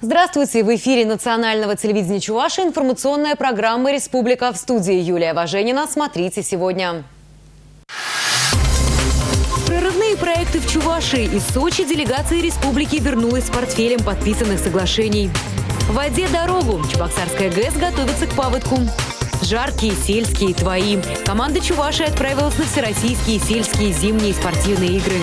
Здравствуйте! В эфире национального телевидения Чувашии информационная программа «Республика». В студии Юлия Важенина. Смотрите сегодня. Прорывные проекты в Чувашии. Из Сочи делегация республики вернулась с портфелем подписанных соглашений. В воде дорогу. Чебоксарская ГЭС готовится к паводку. Жаркие, сельские, твои. Команда Чувашии отправилась на всероссийские сельские зимние спортивные игры.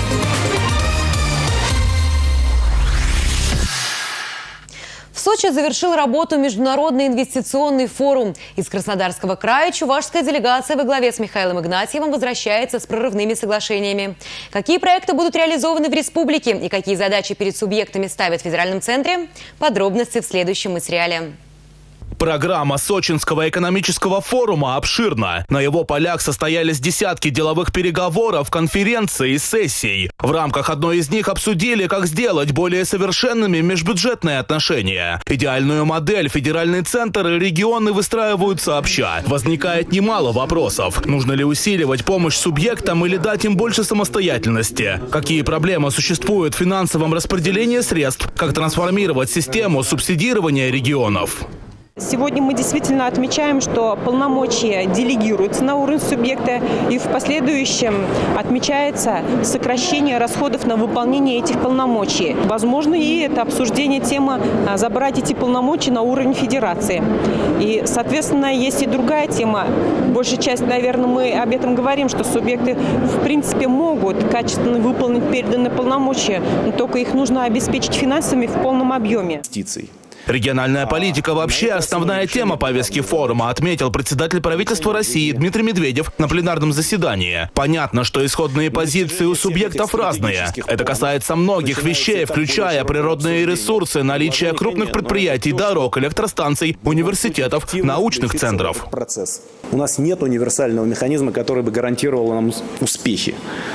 В Сочи завершил работу Международный инвестиционный форум. Из Краснодарского края чувашская делегация во главе с Михаилом Игнатьевым возвращается с прорывными соглашениями. Какие проекты будут реализованы в республике и какие задачи перед субъектами ставят в федеральном центре? Подробности в следующем материале. Программа Сочинского экономического форума обширна. На его полях состоялись десятки деловых переговоров, конференций и сессий. В рамках одной из них обсудили, как сделать более совершенными межбюджетные отношения. Идеальную модель федеральный центр и регионы выстраивают сообща. Возникает немало вопросов. Нужно ли усиливать помощь субъектам или дать им больше самостоятельности? Какие проблемы существуют в финансовом распределении средств? Как трансформировать систему субсидирования регионов? Сегодня мы действительно отмечаем, что полномочия делегируются на уровень субъекта, и в последующем отмечается сокращение расходов на выполнение этих полномочий. Возможно, и это обсуждение темы забрать эти полномочия на уровень федерации. И, соответственно, есть и другая тема. Большая часть, наверное, мы об этом говорим, что субъекты, в принципе, могут качественно выполнить переданные полномочия, но только их нужно обеспечить финансами в полном объеме. Региональная политика вообще основная тема повестки форума, отметил председатель правительства России Дмитрий Медведев на пленарном заседании. Понятно, что исходные позиции у субъектов разные. Это касается многих вещей, включая природные ресурсы, наличие крупных предприятий, дорог, электростанций, университетов, научных центров. У нас нет универсального механизма, который бы гарантировал нам успехи.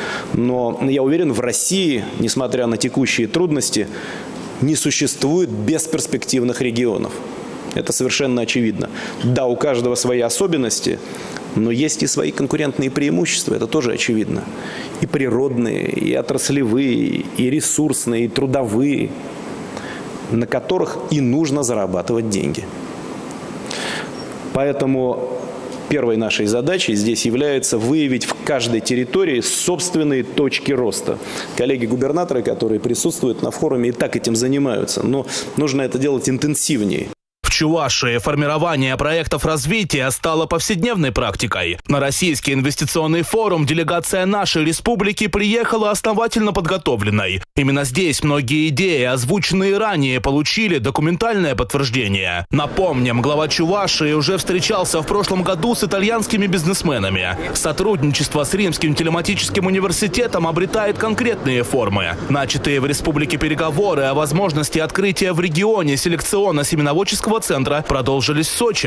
Но я уверен, в России, несмотря на текущие трудности, не существует бесперспективных регионов. Это совершенно очевидно. Да, у каждого свои особенности, но есть и свои конкурентные преимущества, это тоже очевидно. И природные, и отраслевые, и ресурсные, и трудовые, на которых и нужно зарабатывать деньги. Поэтому первой нашей задачей здесь является выявить в каждой территории собственные точки роста. Коллеги-губернаторы, которые присутствуют на форуме, и так этим занимаются, но нужно это делать интенсивнее. В Чувашии формирование проектов развития стало повседневной практикой. На Российский инвестиционный форум делегация нашей республики приехала основательно подготовленной. Именно здесь многие идеи, озвученные ранее, получили документальное подтверждение. Напомним, глава Чувашии уже встречался в прошлом году с итальянскими бизнесменами. Сотрудничество с Римским телематическим университетом обретает конкретные формы. Начатые в республике переговоры о возможности открытия в регионе селекционно-семеноводческого центра продолжились в Сочи.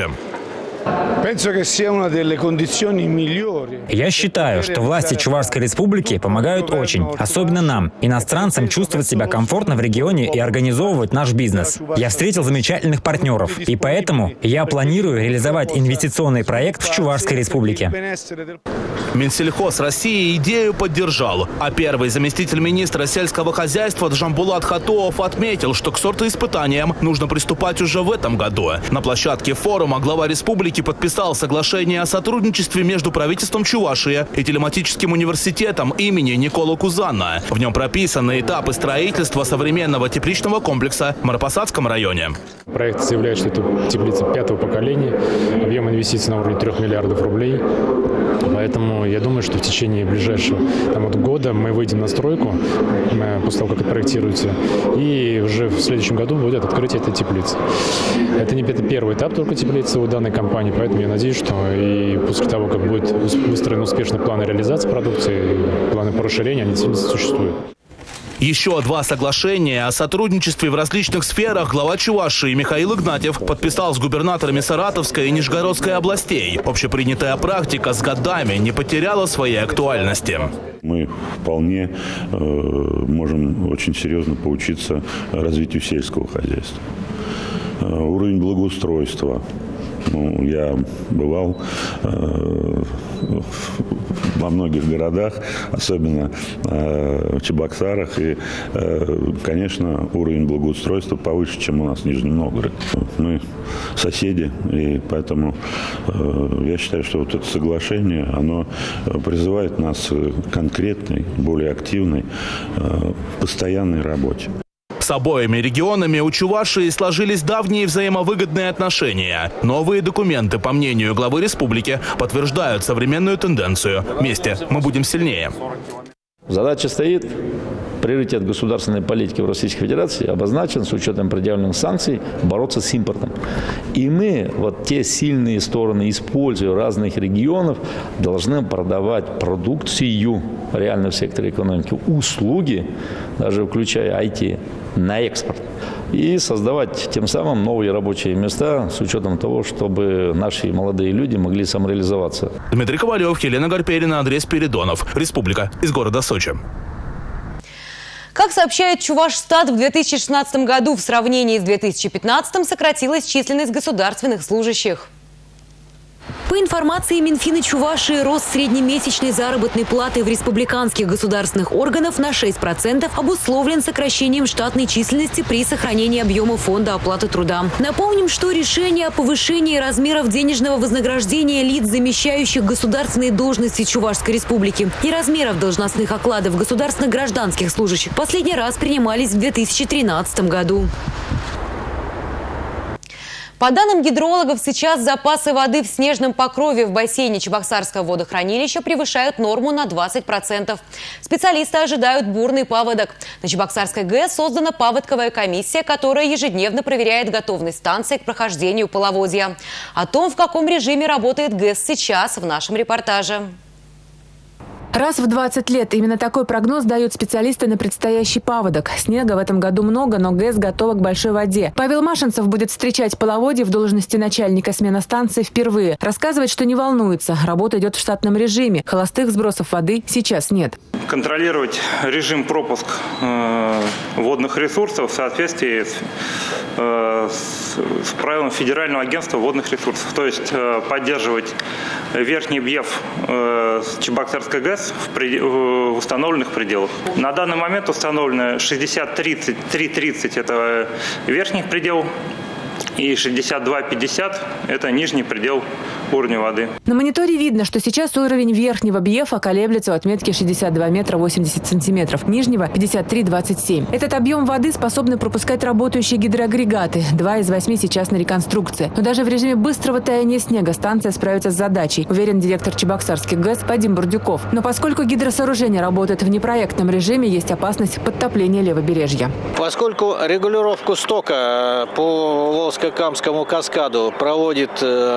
Я считаю, что власти Чувашской республики помогают очень, особенно нам, иностранцам, чувствовать себя комфортно в регионе и организовывать наш бизнес. Я встретил замечательных партнеров, и поэтому я планирую реализовать инвестиционный проект в Чувашской республике. Минсельхоз России идею поддержал, а первый заместитель министра сельского хозяйства Джамбулат Хатуов отметил, что к сортоиспытаниям нужно приступать уже в этом году. На площадке форума глава республики подписал соглашение о сотрудничестве между правительством Чувашии и телематическим университетом имени Николы Кузана. В нем прописаны этапы строительства современного тепличного комплекса в Марпасадском районе. Проект заявляет, что это теплица 5-го поколения, объем инвестиций на уровне 3 миллиардов рублей. Поэтому я думаю, что в течение ближайшего года мы выйдем на стройку, после того, как это проектируется, и уже в следующем году будет открытие этой теплицы. Это не первый этап только теплицы у данной компании, поэтому я надеюсь, что и после того, как будет выстроен успешный план реализации продукции, планы по расширению, они действительно существуют. Еще два соглашения о сотрудничестве в различных сферах глава Чувашии Михаил Игнатьев подписал с губернаторами Саратовской и Нижегородской областей. Общепринятая практика с годами не потеряла своей актуальности. Мы вполне можем очень серьезно поучиться развитию сельского хозяйства. Уровень благоустройства, Я бывал во многих городах, особенно в Чебоксарах. И, конечно, уровень благоустройства повыше, чем у нас в Нижнем Новгороде. Мы соседи, и поэтому я считаю, что вот это соглашение, оно призывает нас к конкретной, более активной, постоянной работе. С обоими регионами у Чувашии сложились давние взаимовыгодные отношения. Новые документы, по мнению главы республики, подтверждают современную тенденцию. Вместе мы будем сильнее. Задача стоит. Приоритет государственной политики в Российской Федерации обозначен с учетом предъявленных санкций бороться с импортом. И мы вот те сильные стороны, используя разных регионов, должны продавать продукцию реально в секторе экономики, услуги, даже включая IT, на экспорт. И создавать тем самым новые рабочие места с учетом того, чтобы наши молодые люди могли самореализоваться. Дмитрий Ковалев, Елена Гарперина, Андрей Спиридонов. Республика, из города Сочи. Как сообщает Чувашстат, в 2016 году в сравнении с 2015 сократилась численность государственных служащих. По информации Минфина Чувашии, рост среднемесячной заработной платы в республиканских государственных органах на 6% обусловлен сокращением штатной численности при сохранении объема фонда оплаты труда. Напомним, что решение о повышении размеров денежного вознаграждения лиц, замещающих государственные должности Чувашской республики, и размеров должностных окладов государственных гражданских служащих последний раз принимались в 2013 году. По данным гидрологов, сейчас запасы воды в снежном покрове в бассейне Чебоксарского водохранилища превышают норму на 20%. Специалисты ожидают бурный паводок. На Чебоксарской ГЭС создана паводковая комиссия, которая ежедневно проверяет готовность станции к прохождению половодья. О том, в каком режиме работает ГЭС сейчас, в нашем репортаже. Раз в 20 лет именно такой прогноз дают специалисты на предстоящий паводок. Снега в этом году много, но ГЭС готова к большой воде. Павел Машинцев будет встречать половодье в должности начальника смена-станции впервые. Рассказывает, что не волнуется. Работа идет в штатном режиме. Холостых сбросов воды сейчас нет. Контролировать режим пропуск водных ресурсов в соответствии с правилами Федерального агентства водных ресурсов. То есть поддерживать верхний БЕФ Чебоксарской ГЭС в установленных пределах. На данный момент установлено 63-30 – это верхний предел, и 62-50 – это нижний предел уровня воды. На мониторе видно, что сейчас уровень верхнего БЕФа колеблется у отметки 62 метра 80 сантиметров, нижнего 53,27. Этот объем воды способны пропускать работающие гидроагрегаты. 2 из 8 сейчас на реконструкции. Но даже в режиме быстрого таяния снега станция справится с задачей, уверен директор Чебоксарских ГЭС Вадим Бурдюков. Но поскольку гидросооружение работает в непроектном режиме, есть опасность подтопления левобережья. Поскольку регулировку стока по Волжско-Камскому каскаду проводит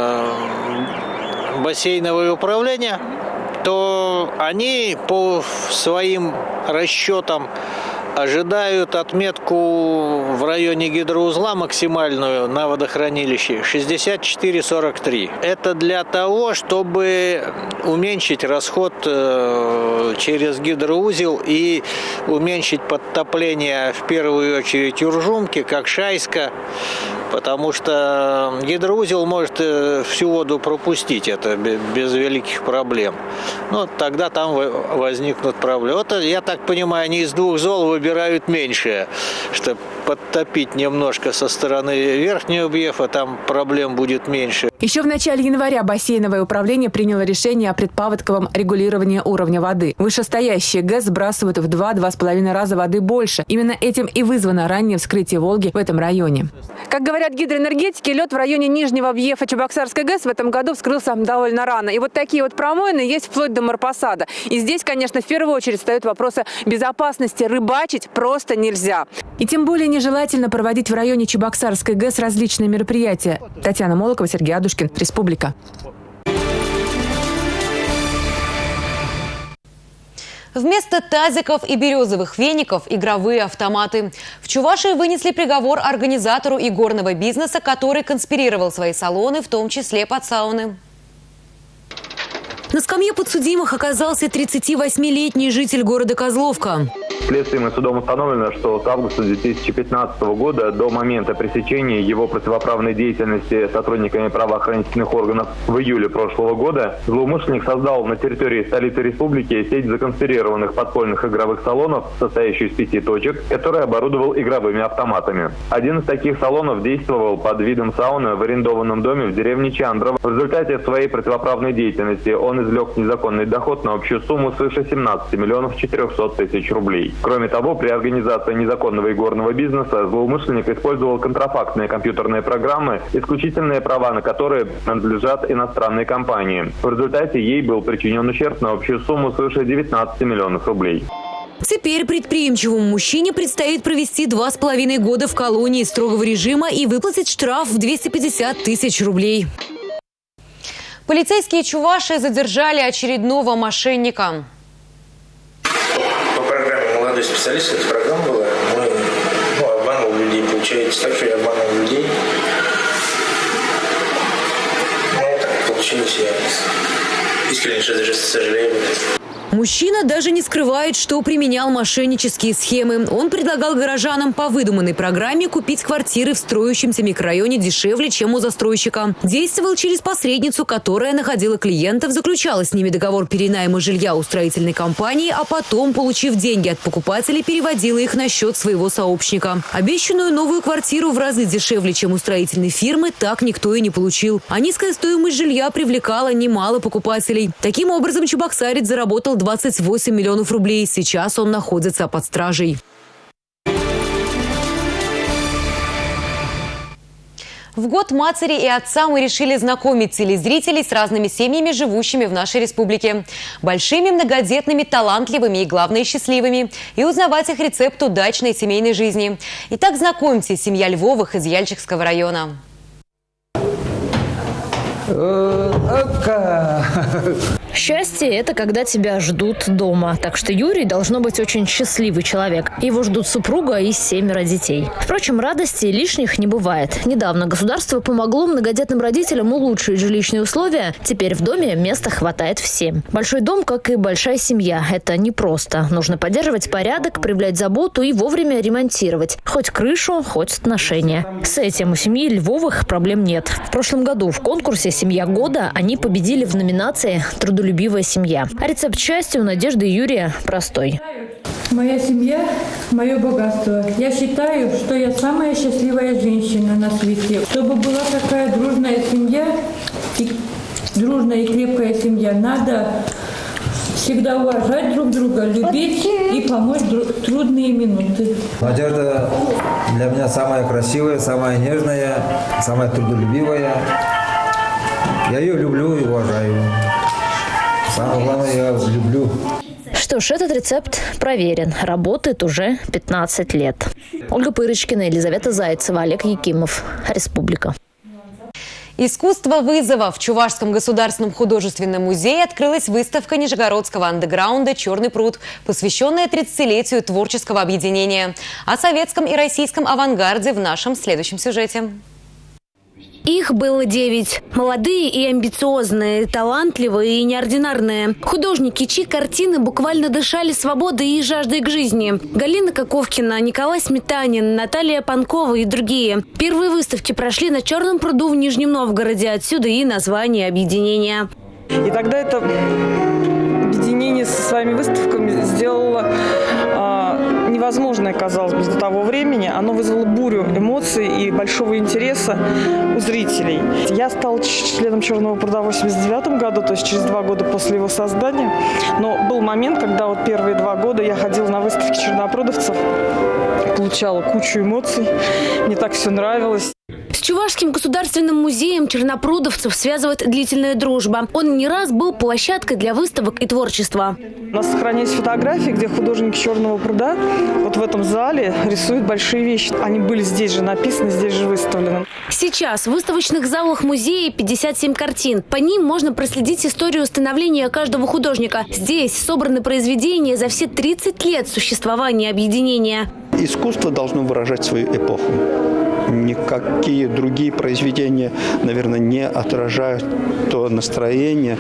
бассейновое управление, то они по своим расчетам ожидают отметку в районе гидроузла максимальную на водохранилище 64,43. Это для того, чтобы уменьшить расход через гидроузел и уменьшить подтопление в первую очередь Уржумки, как Шайска, потому что гидроузел может всю воду пропустить, это без великих проблем. Но тогда там возникнут проблемы. Вот, я так понимаю, они из двух зол выбирают меньшее, чтобы подтопить немножко со стороны верхнего БЕФа, там проблем будет меньше. Еще в начале января бассейновое управление приняло решение о предпаводковом регулировании уровня воды. Вышестоящие ГЭС сбрасывают в 2-2,5 раза воды больше. Именно этим и вызвано раннее вскрытие Волги в этом районе. Как говорят гидроэнергетики, лед в районе нижнего БЕФа Чебоксарской ГЭС в этом году вскрылся довольно рано. И вот такие вот промоины есть вплоть до Марпасада. И здесь, конечно, в первую очередь встают вопросы безопасности. Рыбачить просто нельзя. И тем более нежелательно проводить в районе Чебоксарской ГЭС различные мероприятия. Татьяна Молокова, Сергей Адушкин, Республика. Вместо тазиков и березовых веников – игровые автоматы. В Чувашии вынесли приговор организатору игорного бизнеса, который конспирировал свои салоны, в том числе под сауны. На скамье подсудимых оказался 38-летний житель города Козловка. Следствием и судом установлено, что с августа 2015 года до момента пресечения его противоправной деятельности сотрудниками правоохранительных органов в июле прошлого года злоумышленник создал на территории столицы республики сеть законспирированных подпольных игровых салонов, состоящую из 5 точек, которые оборудовал игровыми автоматами. Один из таких салонов действовал под видом сауны в арендованном доме в деревне Чандрово. В результате своей противоправной деятельности он извлек незаконный доход на общую сумму свыше 17 миллионов 400 тысяч рублей. Кроме того, при организации незаконного игорного бизнеса злоумышленник использовал контрафактные компьютерные программы, исключительные права на которые принадлежат иностранной компании. В результате ей был причинен ущерб на общую сумму свыше 19 миллионов рублей. Теперь предприимчивому мужчине предстоит провести 2,5 года в колонии строгого режима и выплатить штраф в 250 тысяч рублей. Полицейские Чувашии задержали очередного мошенника. По программе «Молодой специалист» эта программа была. Мы обманывали людей. Получается так, что я обманывал людей. Так получилось. Я искренне сожалею об этом. Мужчина даже не скрывает, что применял мошеннические схемы. Он предлагал горожанам по выдуманной программе купить квартиры в строящемся микрорайоне дешевле, чем у застройщика. Действовал через посредницу, которая находила клиентов, заключала с ними договор перенайма жилья у строительной компании, а потом, получив деньги от покупателей, переводила их на счет своего сообщника. Обещанную новую квартиру в разы дешевле, чем у строительной фирмы, так никто и не получил. А низкая стоимость жилья привлекала немало покупателей. Таким образом, чебоксарец заработал 28 миллионов рублей. Сейчас он находится под стражей. В год матери и отца мы решили знакомить телезрителей с разными семьями, живущими в нашей республике. Большими, многодетными, талантливыми и, главное, счастливыми. И узнавать их рецепт удачной семейной жизни. Итак, знакомьтесь, семья Львовых из Яльчикского района. Счастье – это когда тебя ждут дома. Так что Юрий должно быть очень счастливый человек. Его ждут супруга и 7 детей. Впрочем, радостей лишних не бывает. Недавно государство помогло многодетным родителям улучшить жилищные условия. Теперь в доме места хватает всем. Большой дом, как и большая семья, это непросто. Нужно поддерживать порядок, проявлять заботу и вовремя ремонтировать. Хоть крышу, хоть отношения. С этим у семьи Львовых проблем нет. В прошлом году в конкурсе «Семья года» они победили в номинации «Трудолюбивая семья». А рецепт счастья у Надежды и Юрия простой. Моя семья – мое богатство. Я считаю, что я самая счастливая женщина на свете. Чтобы была такая дружная семья, дружная и крепкая семья, надо всегда уважать друг друга, любить и помочь в трудные минуты. Надежда для меня самая красивая, самая нежная, самая трудолюбивая. Я ее люблю и уважаю. Самое главное, я люблю. Что ж, этот рецепт проверен. Работает уже 15 лет. Ольга Пырочкина, Елизавета Зайцева, Олег Якимов. Республика. Искусство вызова. В Чувашском государственном художественном музее открылась выставка нижегородского андеграунда «Черный пруд», посвященная 30-летию творческого объединения. О советском и российском авангарде в нашем следующем сюжете. Их было 9. Молодые и амбициозные, талантливые и неординарные. Художники, чьи картины буквально дышали свободой и жаждой к жизни. Галина Коковкина, Николай Сметанин, Наталья Панкова и другие. Первые выставки прошли на Черном пруду в Нижнем Новгороде. Отсюда и название объединения. И тогда это объединение со своими выставками сделало невозможное, казалось бы, до того времени. Оно вызвало бурю эмоций и большого интереса у зрителей. Я стала членом «Черного пруда» в 1989 году, то есть через 2 года после его создания. Но был момент, когда вот первые 2 года я ходила на выставки чернопрудовцев, получала кучу эмоций, мне так все нравилось. С Чувашским государственным музеем чернопрудовцев связывает длительная дружба. Он не раз был площадкой для выставок и творчества. У нас сохранились фотографии, где художники «Черного пруда» вот в этом зале рисуют большие вещи. Они были здесь же написаны, здесь же выставлены. Сейчас в выставочных залах музея 57 картин. По ним можно проследить историю становления каждого художника. Здесь собраны произведения за все 30 лет существования объединения. Искусство должно выражать свою эпоху. никакие другие произведения, наверное, не отражают то настроение,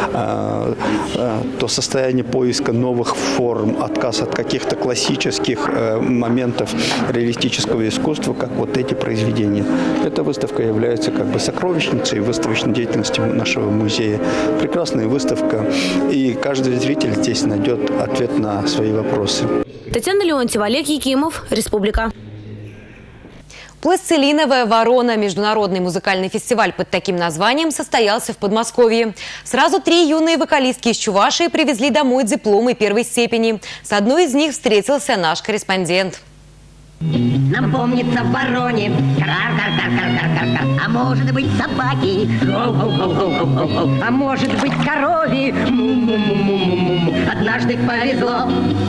то состояние поиска новых форм, отказ от каких-то классических моментов реалистического искусства, как вот эти произведения. Эта выставка является как бы сокровищницей выставочной деятельности нашего музея. Прекрасная выставка, и каждый зритель здесь найдет ответ на свои вопросы. Татьяна Леонтьева, Олег Якимов, Республика. Пластилиновая ворона. Международный музыкальный фестиваль под таким названием состоялся в Подмосковье. Сразу 3 юные вокалистки из Чувашии привезли домой дипломы первой степени. С одной из них встретился наш корреспондент. Нам помнится в вороне кар-кар-кар-кар-кар-кар, а может быть собаки, а может быть корове, му-му-му-му-му-му. Однажды повезло.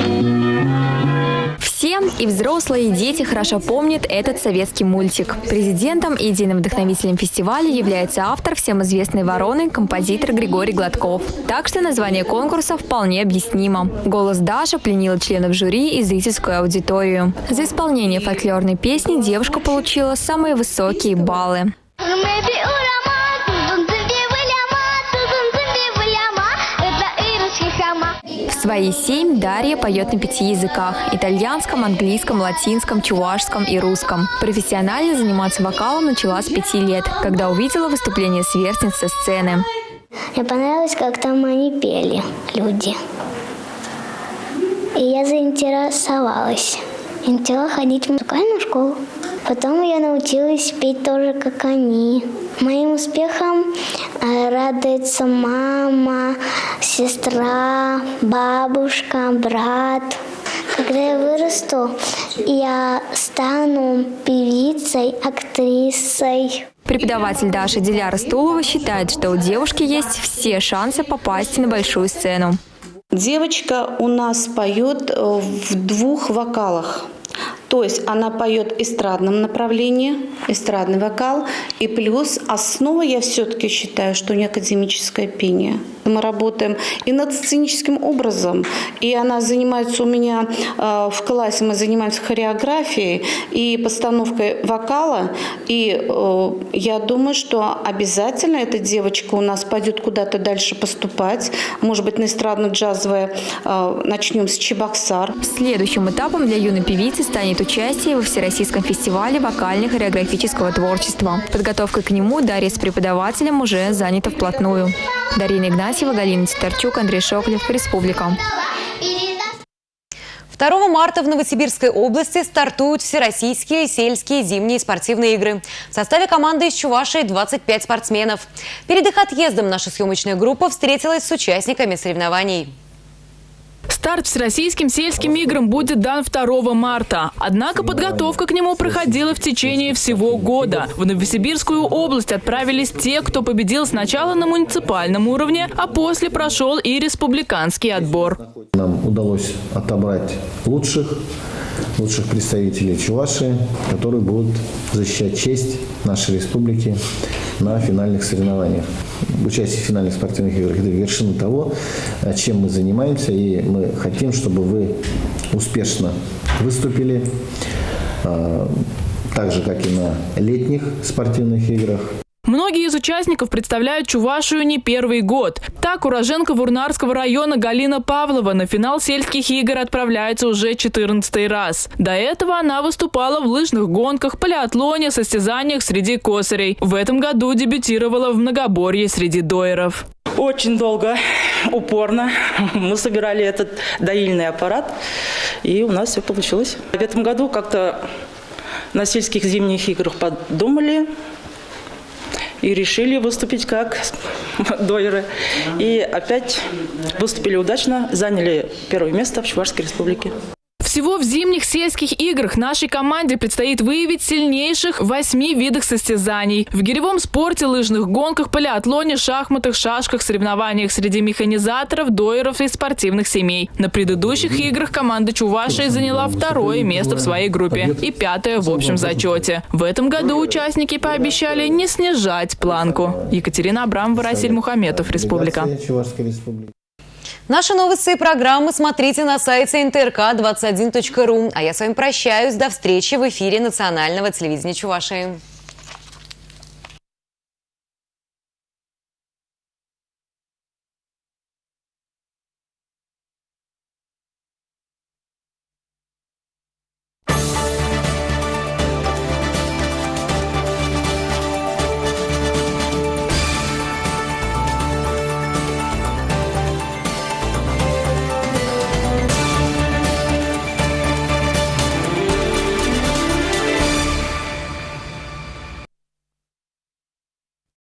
Все, и взрослые, и дети хорошо помнят этот советский мультик. Президентом и идейным вдохновителем фестиваля является автор всем известной «Вороны» композитор Григорий Гладков. Так что название конкурса вполне объяснимо. Голос Даши пленил членов жюри и зрительскую аудиторию. За исполнение фольклорной песни девушка получила самые высокие баллы. В свои 7 Дарья поет на 5 языках – итальянском, английском, латинском, чувашском и русском. Профессионально заниматься вокалом начала с 5 лет, когда увидела выступление сверстниц со сцены. Мне понравилось, как там они пели, люди. И я заинтересовалась. Я начала ходить в музыкальную школу. Потом я научилась петь тоже, как они. Моим успехом радуется мама, сестра, бабушка, брат. Когда я вырасту, я стану певицей, актрисой. Преподаватель Даша Диляра Стулова считает, что у девушки есть все шансы попасть на большую сцену. Девочка у нас поет в 2 вокалах. То есть она поет в эстрадном направлении, эстрадный вокал, и плюс основа, я все-таки считаю, что не академическое пение. Мы работаем и над сценическим образом, и она занимается у меня в классе, мы занимаемся хореографией и постановкой вокала, и я думаю, что обязательно эта девочка у нас пойдет куда-то дальше поступать, может быть, на эстрадно-джазовое, начнем с Чебоксар. Следующим этапом для юной певицы станет участие во Всероссийском фестивале вокально-хореографического творчества. Подготовкой к нему Дарья с преподавателем уже занята вплотную. Дарина Игнатьева, Галина Титарчук, Андрей Шоклев, Республика. 2 марта в Новосибирской области стартуют всероссийские сельские зимние спортивные игры. В составе команды из Чувашии 25 спортсменов. Перед их отъездом наша съемочная группа встретилась с участниками соревнований. Старт всероссийским сельским играм будет дан 2 марта. Однако подготовка к нему проходила в течение всего года. В Новосибирскую область отправились те, кто победил сначала на муниципальном уровне, а после прошел и республиканский отбор. Нам удалось отобрать лучших представителей Чувашии, которые будут защищать честь нашей республики на финальных соревнованиях. Участие в финальных спортивных играх – это вершина того, чем мы занимаемся, и мы хотим, чтобы вы успешно выступили, так же, как и на летних спортивных играх. Многие из участников представляют Чувашию не первый год. Так, уроженка Вурнарского района Галина Павлова на финал сельских игр отправляется уже 14-й раз. До этого она выступала в лыжных гонках, полиатлоне, состязаниях среди косарей. В этом году дебютировала в многоборье среди дойеров. Очень долго, упорно мы собирали этот доильный аппарат, и у нас все получилось. В этом году как-то на сельских зимних играх подумали и решили выступить как дойеры. И опять выступили удачно, заняли 1 место в Чувашской республике. Всего в зимних сельских играх нашей команде предстоит выявить сильнейших в 8 видах состязаний. В гиревом спорте, лыжных гонках, полиатлоне, шахматах, шашках, соревнованиях среди механизаторов, дойеров и спортивных семей. На предыдущих играх команда Чувашии заняла 2 место в своей группе и 5 в общем зачете. В этом году участники пообещали не снижать планку. Екатерина Абрамова, Расиль Мухаметов, Республика. Наши новости и программы смотрите на сайте ntrk21.ru. А я с вами прощаюсь. До встречи в эфире национального телевидения Чувашии.